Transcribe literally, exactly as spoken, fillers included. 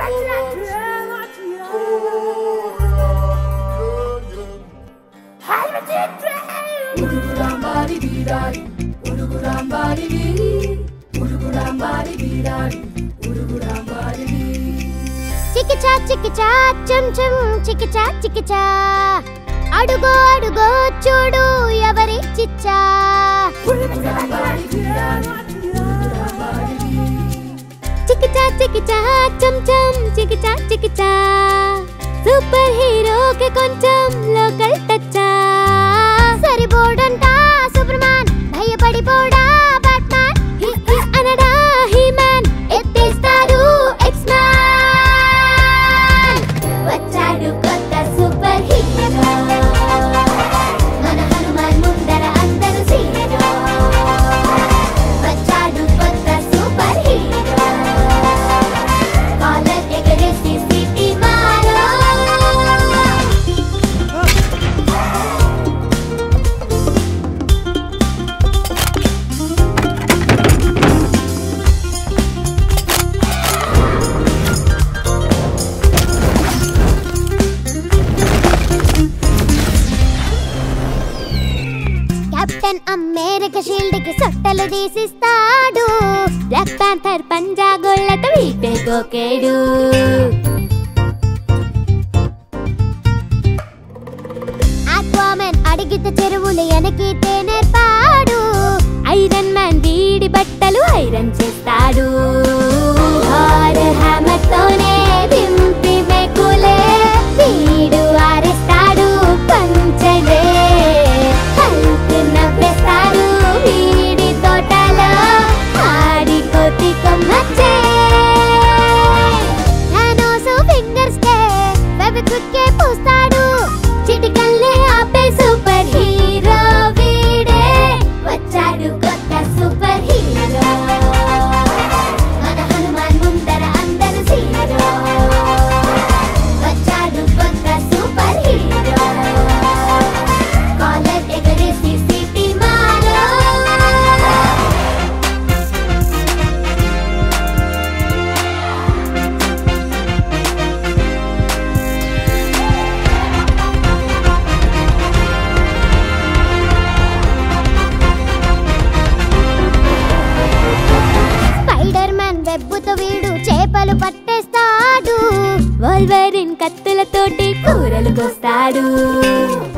చికిచా చికిచా చం చం చికిచా చికిచా అడుగో అడుగో చూడు ఎవరి చిచ్చా చికిచా చికిచా చం చం చికిచా చికిచా సూపర్ హీరోకి కొంచెం లోకల్ టచ్చా సరిపోడంటా సూపర్ మ్యాన్ భయపడిపోడా బ్యాట్ మ్యాన్ హి హి అనడా హీ మ్యాన్ ఎత్తేస్తాడు ఎక్స్ మ్యాన్ వచ్చాడు కొత్త సూపర్ హీరో మన హనుమాన్ ముందర అందరూ సీరో వచ్చాడు కొత్త సూపర్ హీరో కాలర్ ఎగరేసి సిటీ మారో కెప్టెన్ అమెరికా షీల్డ్ కి సొట్టలు తీసిస్తాడు బ్లాక్ ప్యాంథర్ పంజా గోళ్ళతో వీపే గోకేడు ఆక్వామెన్ అడిగితే చెరువులు ఎనకితే నేర్పాడు ఐరన్ మ్యాన్ వీడి బట్టలు ఐరన్ చేస్తాడు హార్ హ్యామర్ తోనే దింపి మెకులే వీడు ఆరేస్తాడు పంచలే హల్క్ నవ్వేస్తాడు వీడి తోటలో ఆడి కోతి కొమ్మచ్చే థానోస్ ఫింగర్స్ కే ఫెవిక్విక్ కే పూస్తాడు చిటికల్లే ఆపే సూపర్ హీరో వీడే వచ్చాడు కొత్త సూపర్ హీరో మన హనుమాన్ ముందర అందరూ సీరో వచ్చాడు కొత్త సూపర్ హీరో కాలర్ ఎగరేసి సిటీ మారో స్పైడర్ మ్యాన్ వెబ్బుతో వీడు చేపలు పట్టేస్తాడు వోల్వరిన్ కత్తులతోటి కూరలు కోస్తాడు